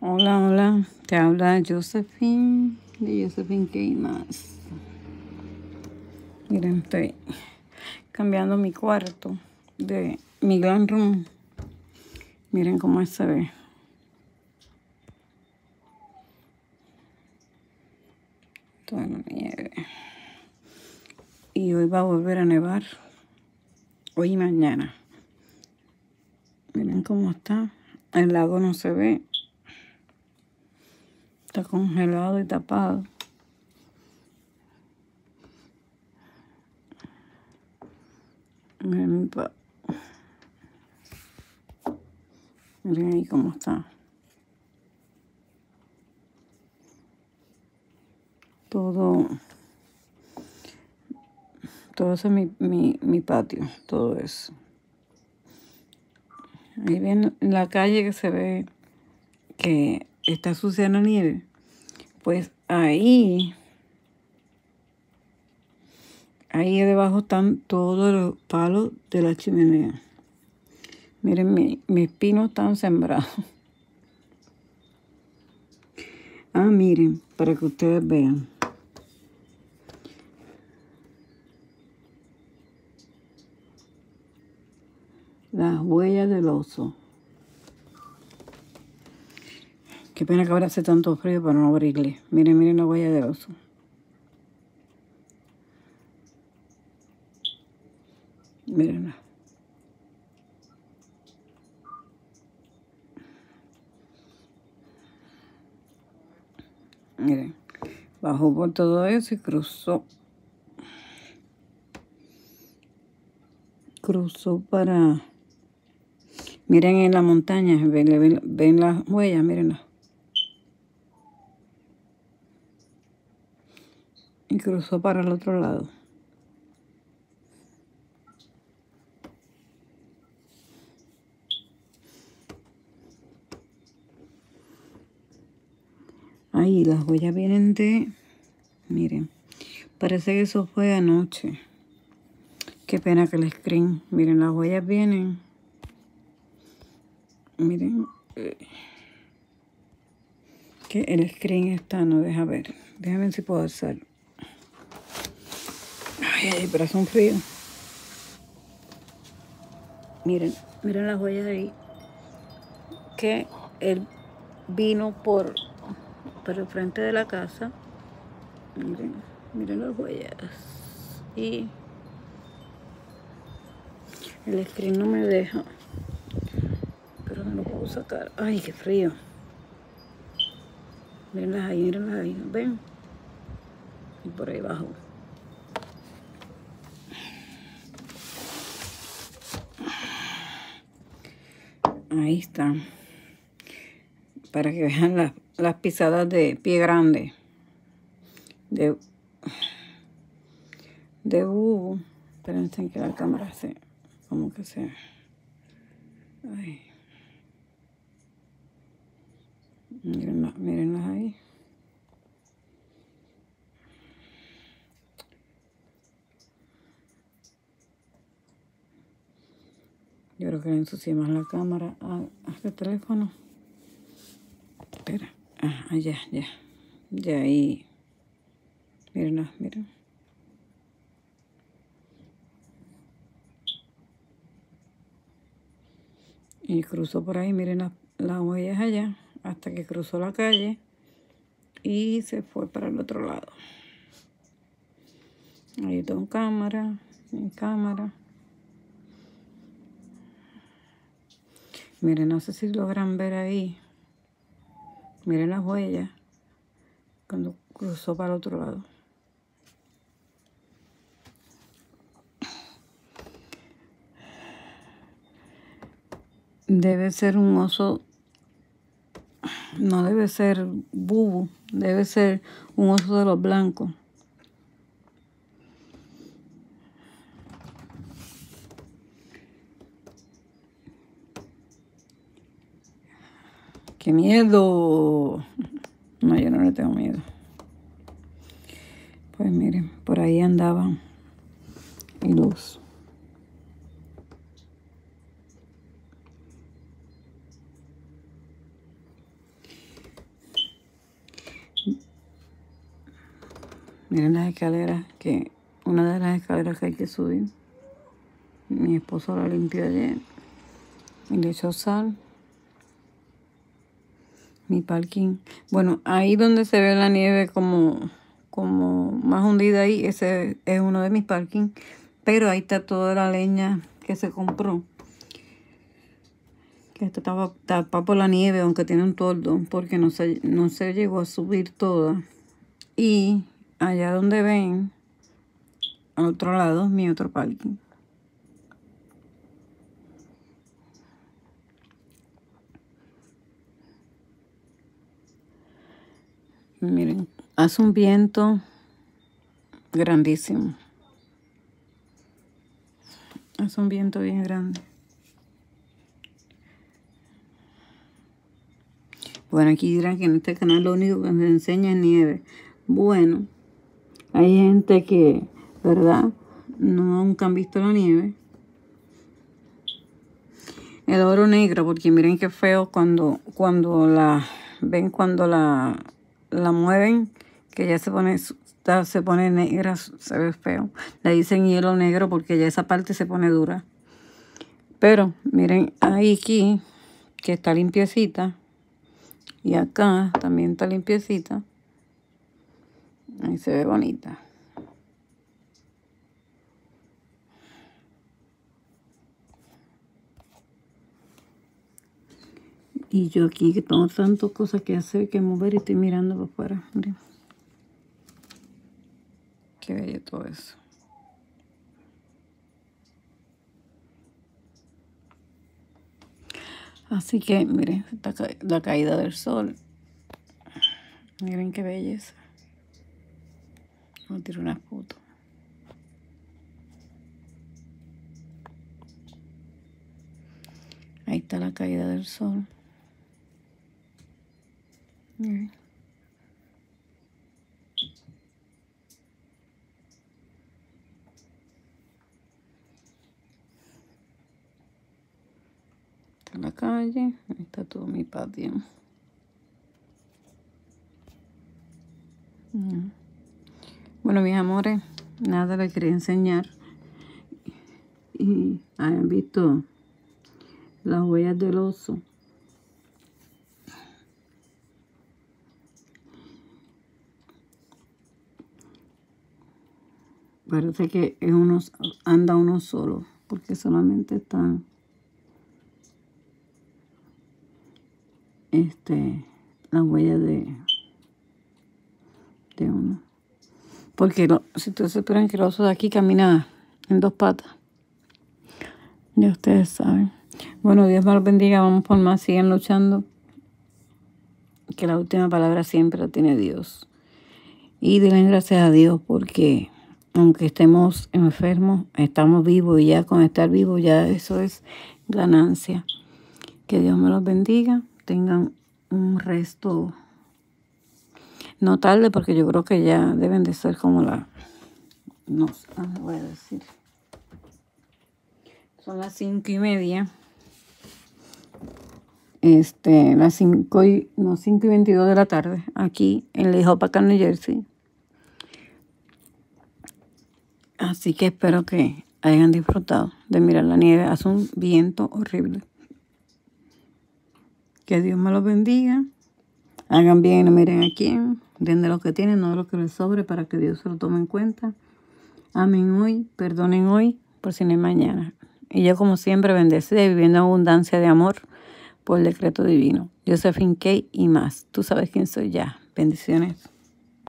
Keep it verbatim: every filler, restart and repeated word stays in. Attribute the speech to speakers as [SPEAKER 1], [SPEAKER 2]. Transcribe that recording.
[SPEAKER 1] Hola, hola, te habla Josephine de Josephine Gamas. Miren, estoy cambiando mi cuarto de mi gran room. Miren cómo se ve. Toda la nieve. Y hoy va a volver a nevar. Hoy y mañana. Miren cómo está. El lago no se ve. Está congelado y tapado. Miren mi pa- Miren ahí cómo está. Todo, todo eso es mi, mi, mi patio, todo eso. Ahí ven la calle que se ve que está sucia la nieve. Pues ahí, ahí debajo están todos los palos de la chimenea. Miren, mi, mis pinos están sembrados. Ah, miren, para que ustedes vean. Las huellas del oso. Qué pena que ahora hace tanto frío para no abrirle. Miren, miren la huella del oso. Mírenla. Miren, bajó por todo eso y cruzó. Cruzó para... Miren en la montaña, ven, ven, ven las huellas, mírenlas. Y cruzó para el otro lado. Ahí las huellas vienen de... Miren, parece que eso fue anoche. Qué pena que el screen... Miren, las huellas vienen... Miren... Eh, que el screen está, no deja ver. Déjame ver si puedo hacer. Ay, ay, pero hace un frío. Miren, miren las huellas ahí. Que él vino por, por el frente de la casa. Miren, miren las huellas. Y el screen no me deja. Pero no lo puedo sacar. Ay, qué frío. Mírenlas ahí, mírenlas ahí. ¿Ven? Y por ahí abajo. Ahí están. Para que vean las, las pisadas de pie grande. De, de bubo. Espérense que la cámara se... Como que se... Ay. Mírenlas, mírenlas ahí. Yo creo que le ensucié más la cámara a, a este teléfono. Espera. Ah, ya, ya. Ya ahí. Mírenlas, miren. Y cruzó por ahí, miren las, las huellas allá, hasta que cruzó la calle y se fue para el otro lado. Ahí tengo cámara, mi cámara. Miren, no sé si logran ver ahí. Miren las huellas cuando cruzó para el otro lado. Debe ser un oso, no debe ser bubu, debe ser un oso de los blancos. ¡Qué miedo! No, yo no le tengo miedo. Pues miren, por ahí andaban y luz. Miren las escaleras, que una de las escaleras que hay que subir. Mi esposo la limpió ayer y le echó sal. Mi parking. Bueno, ahí donde se ve la nieve como, como más hundida ahí, ese es uno de mis parkings. Pero ahí está toda la leña que se compró. Que está tapada por la nieve, aunque tiene un toldo, porque no se, no se llegó a subir toda. Y allá donde ven, al otro lado, mi otro parking. Miren, hace un viento grandísimo. Hace un viento bien grande. Bueno, aquí dirán que en este canal lo único que nos enseña es nieve. Bueno, hay gente que, ¿verdad? No nunca han visto la nieve. El oro negro, porque miren qué feo cuando, cuando la ven cuando la, la mueven, que ya se pone, se pone negra, se ve feo. Le dicen hielo negro porque ya esa parte se pone dura. Pero miren ahí aquí, que está limpiecita. Y acá también está limpiecita. Ahí se ve bonita. Y yo aquí que tengo tantas cosas que hacer, que mover y estoy mirando para afuera. Miren. Qué bello todo eso. Así que, miren, esta ca la caída del sol. Miren qué belleza. Voy a tirar una foto. Ahí está la caída del sol. Miren. Está la calle. Ahí está todo mi patio. Mm. Bueno, mis amores, nada les quería enseñar. Y hayan visto las huellas del oso. Parece que es uno, anda uno solo, porque solamente están este, las huellas de, de uno. Porque lo, si ustedes esperan que el oso de aquí camina en dos patas, ya ustedes saben. Bueno, Dios me los bendiga, vamos por más, sigan luchando. Que la última palabra siempre la tiene Dios. Y denle gracias a Dios porque aunque estemos enfermos, estamos vivos y ya con estar vivos ya eso es ganancia. Que Dios me los bendiga, tengan un resto, no tarde porque yo creo que ya deben de ser como la, no sé, voy a decir, son las cinco y media. Este, las cinco y, no, cinco y veintidós de la tarde, aquí en Lehigh, New Jersey. Así que espero que hayan disfrutado de mirar la nieve. Hace un viento horrible. Que Dios me los bendiga. Hagan bien y no miren a quién. Den de lo que tienen, no de lo que les sobre, para que Dios se lo tome en cuenta. Amen hoy, perdonen hoy, por si no hay mañana. Y yo, como siempre, bendecida y viviendo en abundancia de amor por el decreto divino. Josephine K. y más. Tú sabes quién soy ya. Bendiciones.